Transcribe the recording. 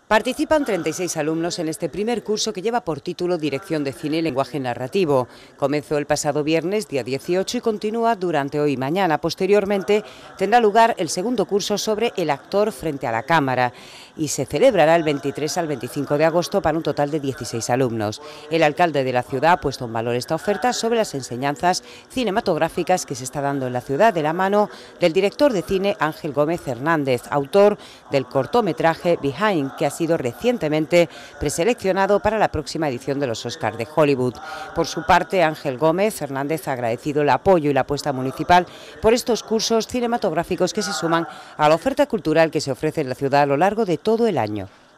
Participan 36 alumnos en este primer curso que lleva por título Dirección de Cine y Lenguaje Narrativo. Comenzó el pasado viernes, día 18, y continúa durante hoy y mañana. Posteriormente tendrá lugar el segundo curso sobre el actor frente a la cámara y se celebrará el 23 al 25 de agosto para un total de 16 alumnos. El alcalde de la ciudad ha puesto en valor esta oferta sobre las enseñanzas cinematográficas que se está dando en la ciudad de la mano del director de cine Ángel Gómez Hernández, autor del cortometraje Behind, que ha sido recientemente preseleccionado para la próxima edición de los Oscars de Hollywood. Por su parte, Ángel Gómez Hernández ha agradecido el apoyo y la apuesta municipal por estos cursos cinematográficos que se suman a la oferta cultural que se ofrece en la ciudad a lo largo de todo el año.